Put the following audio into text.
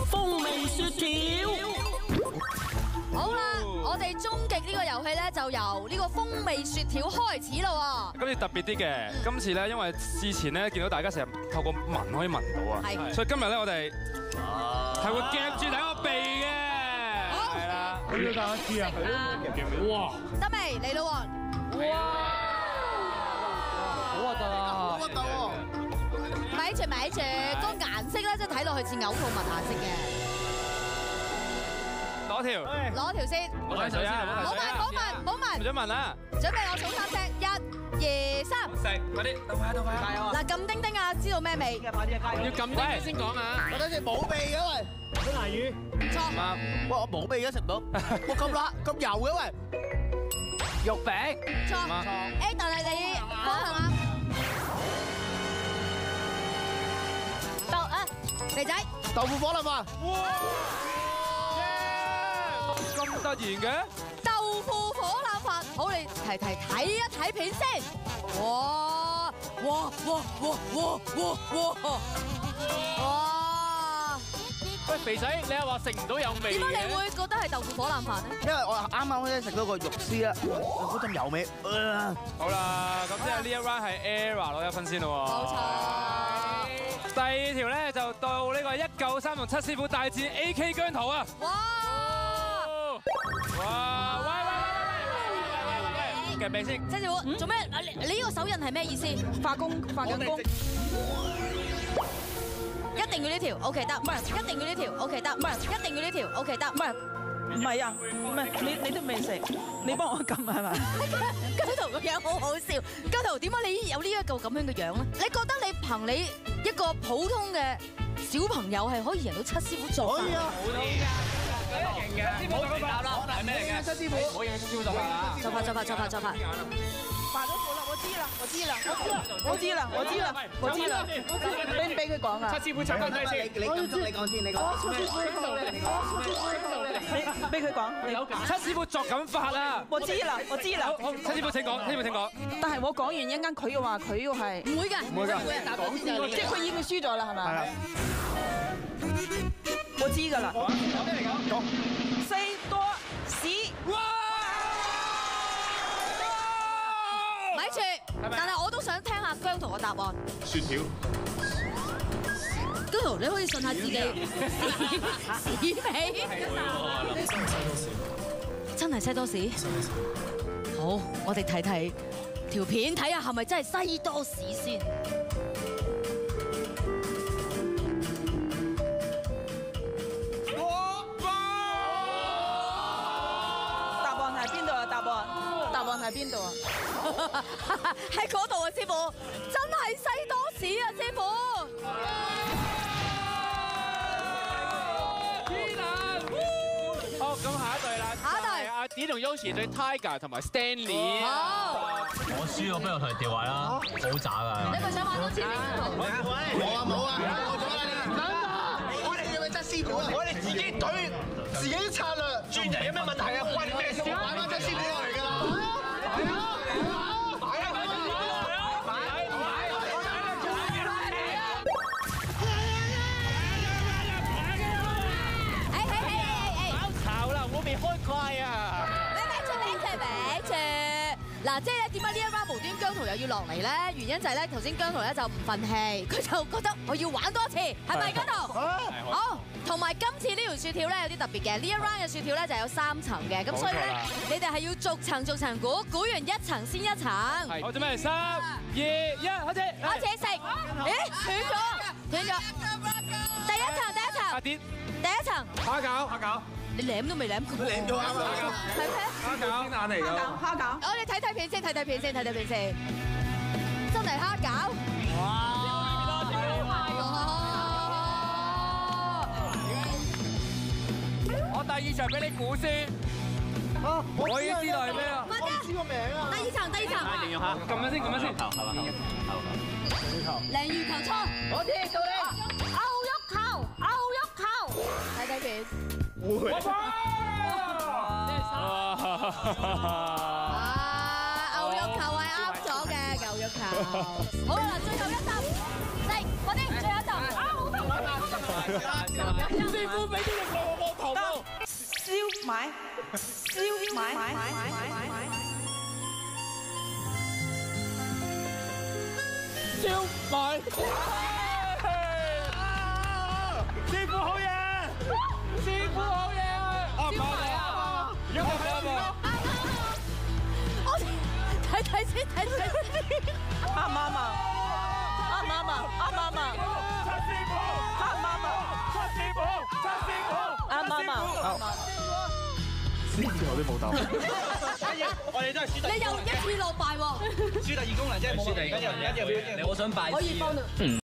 風味雪條。 好啦，我哋終極呢個遊戲咧就由呢個風味雪條開始咯。 今次特別啲嘅，今次咧因為之前咧見到大家成日透過聞可以聞到啊， 係， 所以今日咧我哋係會夾住大家個鼻嘅，係啦。 咁要大家知啊，哇！ 得未？嚟咯喎！哇！ 好核突啊！好核突喎！ 咪住，個顏色咧即係睇落去似嘔吐物顏色嘅。攞條先， 唔好提水啊！ 唔好聞， 唔想聞啦。 準備我數3聲，1、2、3。 食，快啲，到快！ 嗱，撳叮叮啊，知道咩味？ 要撳低先講啊！ 我等陣冇味嘅喂，酸牙魚。 錯。 喂，我冇味嘅食唔到。我咁辣咁油嘅喂，肉餅。 錯。誒，但係你方向啱。肥仔。 豆腐火腩飯。 咁突然嘅？ 豆腐火腩飯，好，你睇一睇片先。哇！ 喂，肥仔，你又話食唔到有味嘅？ 點解你會覺得係豆腐火腩飯咧？ 因為我啱啱咧食到個肉絲啦，嗰陣油味。 好啦，咁即係呢一 round 係 ERROR 攞1分先咯喎。 冇錯。 第二條咧就到呢個193同七師傅大戰 AK 姜濤啊！ 哇！ 哇！喂！夾鼻先。 七師傅做咩？你呢個手印係咩意思？ 化緊工。 一定要呢條 OK 得，唔係一定要呢條 OK 得，唔係一定要呢條 OK 得， 唔係啊，唔係你都未食，你幫我撳係咪？ 姜濤個樣好好笑，姜濤點解你有呢一個咁樣嘅樣咧？你覺得你憑你一個普通嘅小朋友係可以贏到七師傅做？ 可以啊， 普通㗎，勁嘅，唔好亂答啦，係咩嚟嘅？ 七師傅， 唔好影七師傅作法啊！ 作法。 化咗火啦，我知啦，俾佢講啊！ 七師傅唱緊咩先？ 你講先。 俾佢講， 七師傅作緊法啦！ 我知啦。 好，七師傅請講。 但係我講完一陣間佢嘅話，佢要係唔會㗎， 唔會㗎， 即係佢已經輸咗啦，係咪？我知㗎啦。 講。 西多士。 咪住，但係我都想聽下姜濤嘅答案。 雪條。 姜濤，你可以信下自己。屎味。真係西多士。好，我哋睇條片，睇下係咪真係西多士先。 答案喺邊度啊？答案喺邊度啊？ 喺嗰度啊，師傅，真係西多士啊，師傅。 好，咁下一隊啦。 下一隊阿 D 同 Yoshi 對 Tiger 同埋 Stanley。 好。 我輸咗，不如同人調位啦，好渣㗎。 你咪想玩多次？ 冇啊！我哋要咪七師傅啊！我哋自己隊自己啲策略，專人有咩問題啊？關你咩事啊？買翻七師傅落嚟㗎啦！ 未開怪啊！ 咪住！嗱，即係咧點解呢一 round 無端姜濤又要落嚟咧？原因就係咧頭先姜濤咧就唔憤氣，佢就覺得我要玩多次，係咪姜濤？好，同埋今次呢條雪條咧有啲特別嘅，呢一 round 嘅雪條咧就有3層嘅，咁所以咧你哋係要逐層估，估完一層先一層。 好，準備3、2、1，開始食。咦？斷咗。第一層。 阿 D， 第一層。 蝦餃。 你舐都未舐過。 舐咗啱啦！ 係咩？ 蝦餃邊眼嚟㗎？ 蝦餃。 我哋睇片先，真係蝦餃。 我第2場俾你估先。我已經知道係咩啦。 快啲！ 知個名啊！ 第二層。 形容下，撳咗先。 頭。 鯪魚球倉。 我知到你。 牛肉球。睇片。牛肉球係啱咗嘅，牛肉球。好啦，最後一集，食，快啲，最後一集。好得。 傅俾啲力我頭腦。 燒賣，燒賣， 燒賣。師傅好嘢！師傅好嘢！啱唔啱啊？啱唔啱啊？ 我睇先， 啱唔啱啊？啱唔啱啊？啱唔啱啊？ 七師傅， 啱唔啱啊？ 七師傅，七師傅， 啱唔啱啊？ 師傅我都冇答。 我哋都係輸你又一次落敗喎。 輸第二功能啫，冇緊要，唔緊要， 我想拜師。 可以幫到。